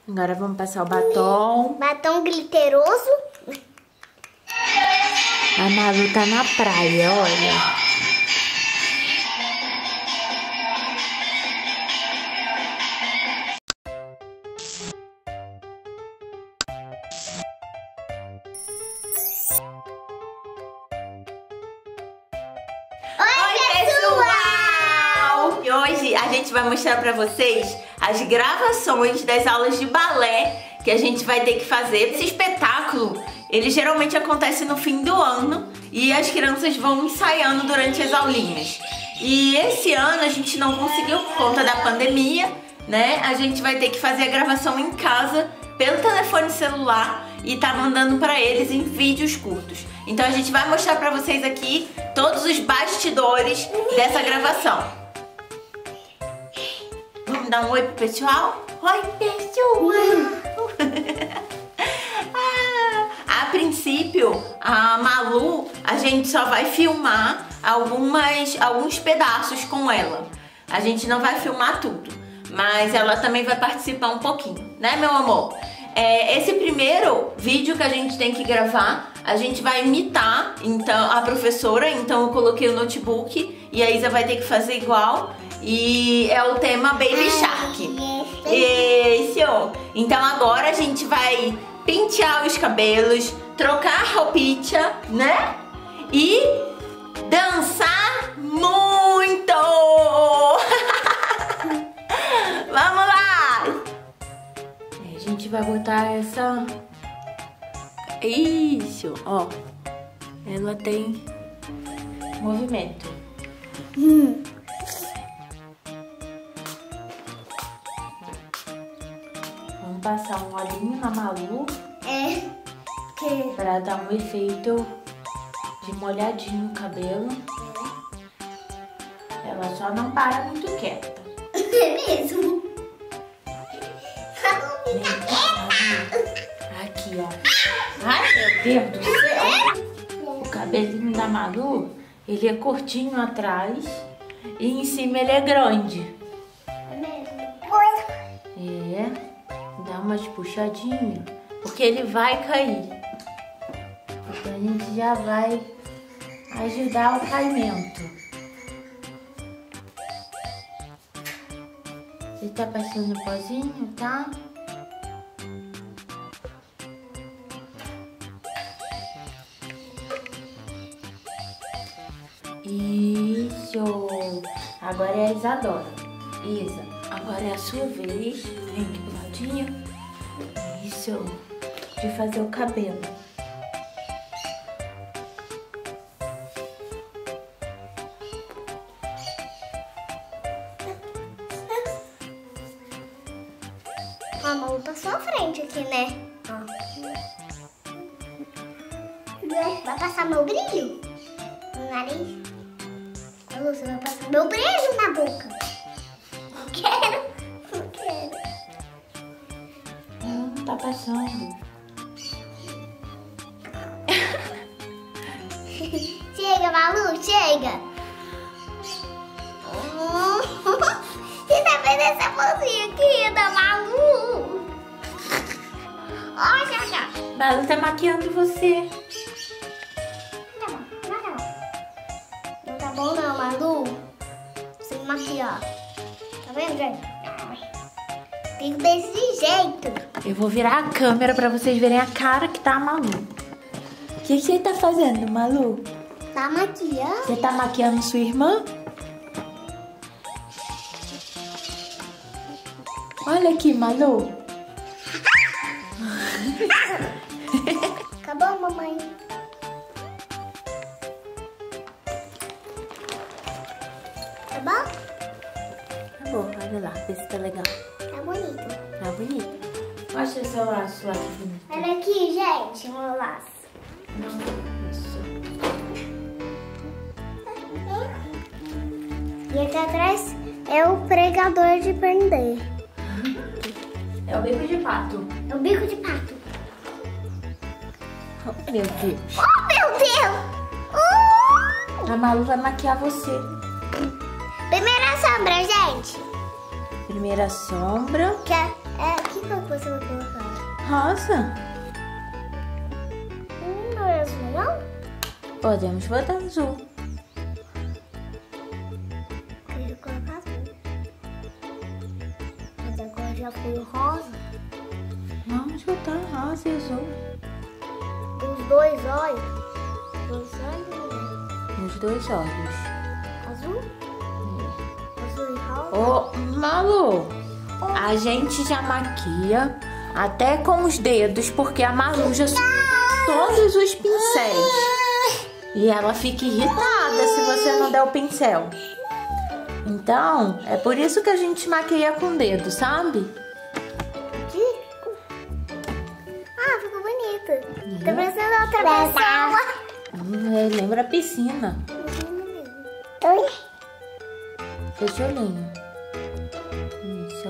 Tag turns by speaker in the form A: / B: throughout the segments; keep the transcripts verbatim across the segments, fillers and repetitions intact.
A: Agora vamos passar o batom.
B: Batom glitteroso.
A: A Malu tá na praia, olha. E hoje a gente vai mostrar pra vocês as gravações das aulas de balé que a gente vai ter que fazer. Esse espetáculo, ele geralmente acontece no fim do ano e as crianças vão ensaiando durante as aulinhas. E esse ano a gente não conseguiu por conta da pandemia, né? A gente vai ter que fazer a gravação em casa pelo telefone celular e tá mandando pra eles em vídeos curtos. Então a gente vai mostrar pra vocês aqui todos os bastidores dessa gravação. Vamos dar um oi pro pessoal? Oi, pessoal! ah, a princípio, a Malu, a gente só vai filmar algumas, alguns pedaços com ela. A gente não vai filmar tudo, mas ela também vai participar um pouquinho, né, meu amor? É, esse primeiro vídeo que a gente tem que gravar, a gente vai imitar então, a professora, então eu coloquei o notebook e a Isa vai ter que fazer igual. E é o tema Baby Shark. Esse, ó. Então agora a gente vai pentear os cabelos, trocar a roupinha, né? E dançar muito! Vamos lá! A gente vai botar essa... Isso, ó. Ela tem movimento. Hum. Vamos passar um olhinho na Malu.
B: É. Que...
A: Pra dar um efeito de molhadinho no cabelo. É. Ela só não para muito quieta.
B: É mesmo?
A: Aqui, ó. Ai, meu Deus do céu. O cabelinho da Malu, ele é curtinho atrás e em cima ele é grande.
B: É mesmo?
A: É. Dá umas puxadinhas, porque ele vai cair. Então a gente já vai ajudar o caimento. Você tá passando pozinho, tá? Isso! Agora é a Isadora. Isa, agora é a sua vez. Vem aqui pro ladinho. Isso, de fazer o cabelo.
B: A mão passou à frente aqui, né? Ó. Vai passar meu brilho no nariz? Você vai passar meu brilho na boca. Não quero. Não quero.
A: Não tá passando.
B: Chega, Malu, chega. Você tá vendo essa mãozinha aqui da Malu? Olha, já.
A: Malu tá maquiando você.
B: Não tá bom, não tá bom. Não tá bom não, Malu. Você me maquiar. Tá vendo, gente? Fico desse jeito.
A: Eu vou virar a câmera pra vocês verem a cara que tá a Malu. O que, que você tá fazendo, Malu?
B: Tá maquiando?
A: Você tá maquiando sua irmã? Olha aqui, Malu.
B: Acabou, mamãe? Tá bom?
A: Tá bom, olha lá, vê se tá legal.
B: Tá bonito.
A: Tá bonito. Mostra seu laço lá que bonito.
B: Olha aqui, gente, meu laço.
A: Não, isso.
B: E aqui atrás é o pregador de prender.
A: É o bico de pato.
B: É o bico de pato.
A: Oh, meu Deus.
B: Oh, meu Deus! Uh!
A: A Malu vai maquiar você.
B: Primeira sombra, gente.
A: Primeira sombra.
B: Que é, é aqui cor que você vai colocar?
A: Rosa.
B: Hum, não é azul, não?
A: Podemos botar azul.
B: Quero colocar azul. Mas agora já foi o rosa.
A: Vamos botar rosa e azul.
B: Os dois olhos. Dois olhos.
A: Nos dois olhos.
B: Azul? Azul e rosa?
A: Ô, Malu, a gente já maquia até com os dedos, porque a Malu já subiu todos os pincéis. E ela fica irritada se você não der o pincel. Então, é por isso que a gente maquia com o dedo, sabe?
B: Ah, ficou bonito. Tá parecendo outra pessoa.
A: Hum, lembra a piscina.
B: Oi?
A: Fecha o olhinho. Isso.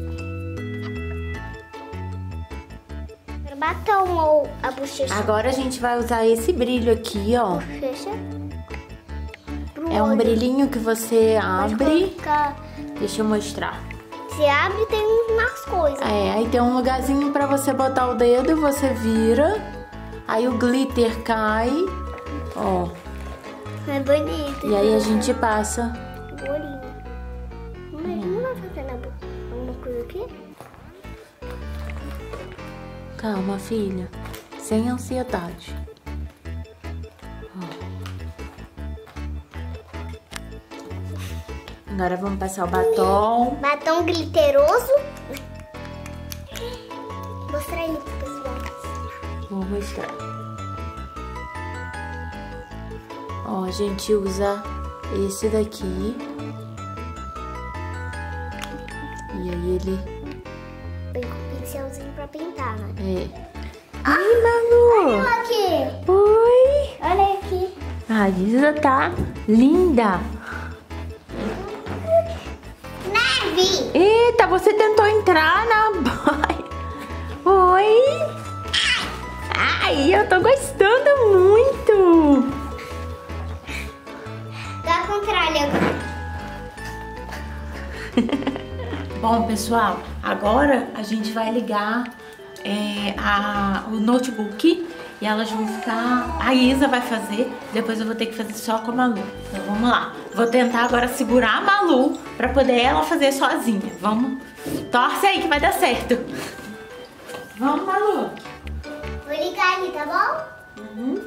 B: Batom ou a bochecha?
A: Agora a gente vai usar esse brilho aqui, ó.
B: Bochecha?
A: É um brilhinho que você abre.
B: Colocar...
A: Deixa eu mostrar.
B: Se abre, tem umas coisas.
A: É, aí tem um lugarzinho pra você botar o dedo, você vira. Aí o glitter cai. Ó.
B: É bonito.
A: E aí a gente passa.
B: Bolinho. Mas não vai fazer alguma coisa aqui?
A: Calma, filha. Sem ansiedade. Ó. Agora vamos passar o batom.
B: Batom glitteroso. Mostra aí pro pessoal.
A: Vou mostrar. Ó, a gente usa esse daqui. E aí ele...
B: Vem com um pincelzinho pra pintar, né?
A: É. Ai, Malu!
B: Olha aqui.
A: Oi!
B: Olha aqui.
A: A Isa tá linda.
B: Neve.
A: Eita, você tentou entrar na baia. Oi! Ai, eu tô gostando muito.
B: Dá ao contrário agora.
A: Bom, pessoal, agora a gente vai ligar é, a, o notebook e elas vão ficar... A Isa vai fazer, depois eu vou ter que fazer só com a Malu. Então vamos lá. Vou tentar agora segurar a Malu pra poder ela fazer sozinha. Vamos? Torce aí que vai dar certo. Vamos, Malu.
B: Vou ligar ali, tá bom?
A: Uhum.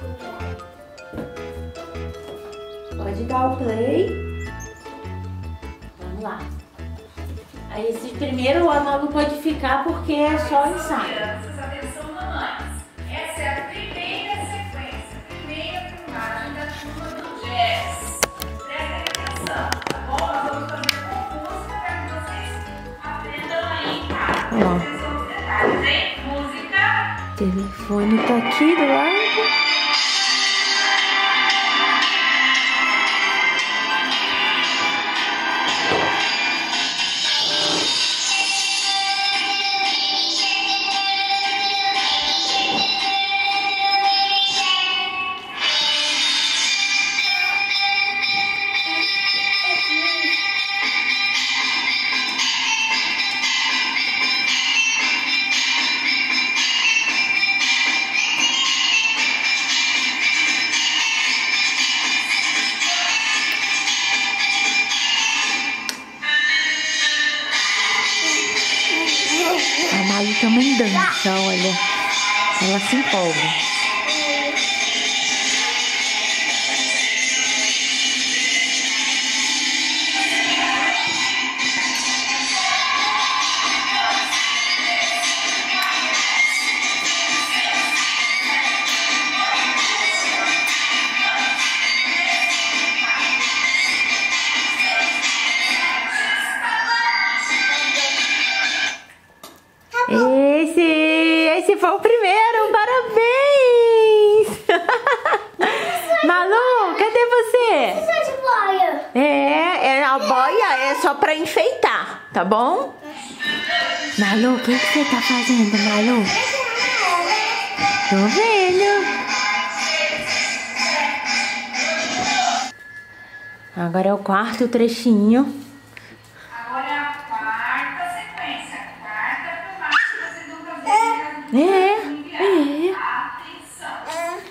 A: Pode dar o play. Vamos lá. Aí esse primeiro a Malu pode ficar porque é só ensaio.
C: Crianças, atenção mamães. Essa é a primeira sequência, a primeira filmagem da turma do jazz. Prestem atenção, tá bom? Nós vamos fazer com música para que vocês aprendam aí em casa.
A: Ó.
C: Atenção aos detalhes, hein? Música.
A: O telefone tá aqui do lado. A Malu também dança, olha. Ela se empolga. Esse, esse foi o primeiro, parabéns! Malu, cadê você?
B: Isso de boia.
A: É, é a boia é só pra enfeitar, tá bom? Malu, o que, que você tá fazendo, Malu? Tô vendo. Agora é o quarto trechinho.
C: Agora é a quarta sequência, a quarta
A: É, é.
C: Atenção.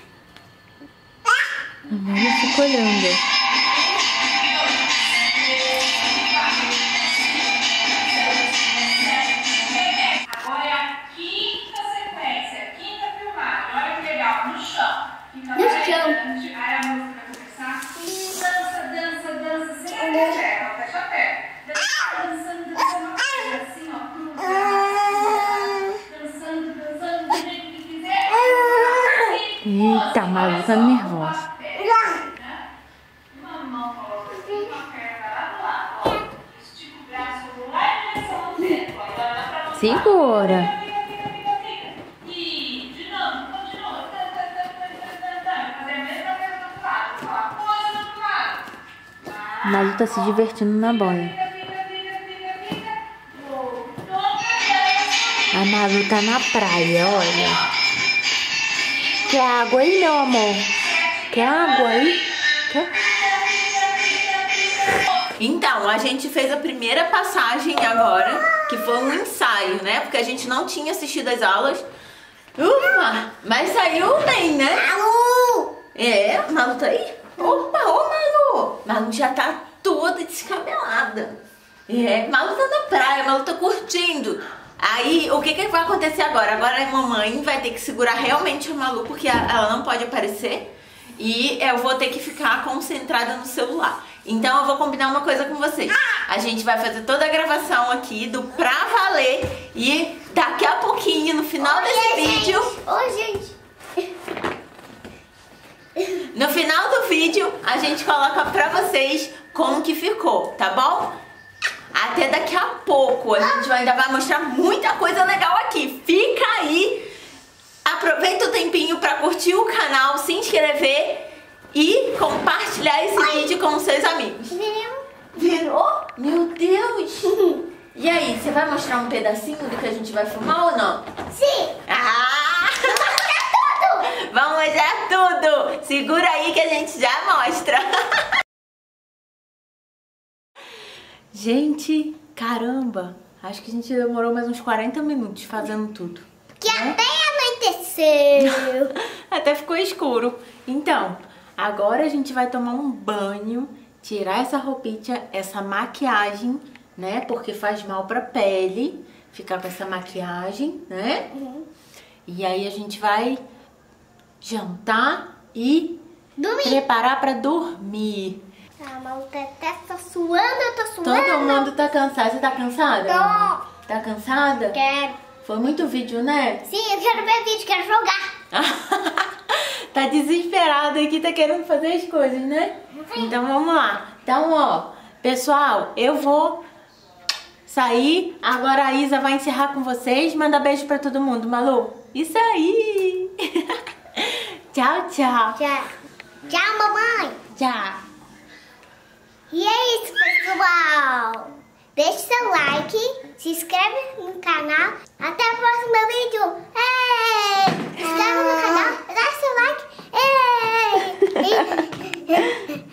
A: A Malu fica olhando.
C: Agora é a quinta sequência, a quinta filmagem. Olha que legal, no chão. Fica
B: No
C: mais
B: chão.
C: grande. Aí a música vai começar. Dança, dança, dança, sem abrir a perna, fecha a perna. Dançando, dançando, dançando, assim, ó. Dançando, dançando, do jeito que quiser.
A: Eita, a Malu tá nervosa.
C: Uma mão coloca aqui, uma perna lá do lado, ó. Estica o braço lá em direção ao centro. Agora dá pra mostrar.
A: Segura.
C: Fica, fica, fica, fica. E de novo, continua. Tan, tan, tan, tan, tan, tan, tan. Fazer a mesma coisa do outro lado. Vou falar, pose do outro lado.
A: A Malu tá se divertindo na boia.
C: Fica, fica, fica, fica, fica. Voltou pra
A: A Malu tá na praia, olha. Quer água aí, meu amor? Quer água aí? Quer? Então, a gente fez a primeira passagem agora, que foi um ensaio, né? Porque a gente não tinha assistido as aulas. Ufa! Mas saiu bem, né?
B: Malu!
A: É, Malu tá aí? Opa, ô Malu! Malu já tá toda descabelada. É, Malu tá na praia, Malu tá curtindo. Aí, o que que vai acontecer agora? Agora a mamãe vai ter que segurar realmente a Malu, porque a- ela não pode aparecer. E eu vou ter que ficar concentrada no celular. Então eu vou combinar uma coisa com vocês. A gente vai fazer toda a gravação aqui do Pra Valer. E daqui a pouquinho, no final desse vídeo...
B: Ô, gente.
A: No final do vídeo, a gente coloca pra vocês como que ficou, tá bom? Até daqui a pouco. A gente ainda vai mostrar muita coisa legal aqui. Fica aí. Aproveita o tempinho pra curtir o canal, se inscrever e compartilhar esse vídeo com os seus amigos.
B: Virou?
A: Virou? Meu Deus! E aí, você vai mostrar um pedacinho do que a gente vai filmar ou não?
B: Sim!
A: Ah! Vamos mostrar tudo! Segura aí que a gente já mostra! Gente, caramba! Acho que a gente demorou mais uns quarenta minutos fazendo tudo.
B: Que até anoiteceu.
A: Até ficou escuro. Então, agora a gente vai tomar um banho, tirar essa roupinha, essa maquiagem, né? Porque faz mal pra pele ficar com essa maquiagem, né?
B: Uhum.
A: E aí a gente vai jantar e
B: Dormir.
A: preparar pra dormir.
B: A Malu tá até tá suando, eu tô suando.
A: Todo mundo tá cansado. Você tá cansada?
B: Tô.
A: Tá cansada?
B: Quero.
A: Foi muito vídeo, né?
B: Sim, eu quero ver vídeo, quero jogar.
A: Tá desesperada aqui, tá querendo fazer as coisas, né? Então vamos lá. Então, ó, pessoal, eu vou sair. Agora a Isa vai encerrar com vocês. Manda beijo pra todo mundo, Malu. Isso aí! Tchau, tchau.
B: Tchau. Tchau, mamãe.
A: Tchau.
B: E é isso, pessoal. Deixe seu like, se inscreve no canal. Até o próximo vídeo. Ei! Se inscreve no canal, dá seu like. Ei!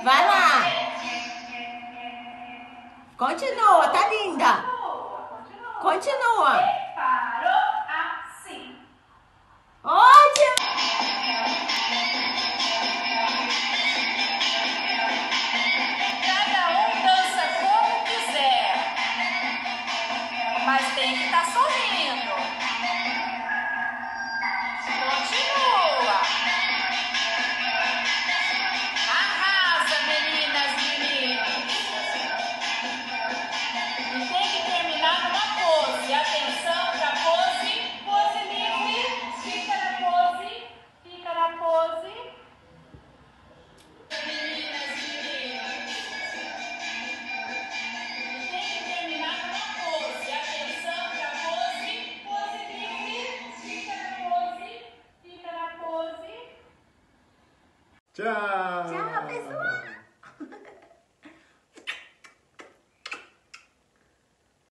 A: Vai lá. Continua, tá linda. Continua.
C: Parou assim.
A: Ótimo.
C: Cada um dança como quiser, mas tem que estar sorrindo. Continua. Arrasa, meninas e meninos. E tem que terminar numa pose. Atenção pra pose. Pose livre. Fica na pose. Fica na pose. Meninas e meninos. E tem que terminar numa pose. Atenção pra pose. Pose livre. Fica na pose. Fica na pose.
D: Tchau!
A: Tchau, pessoal.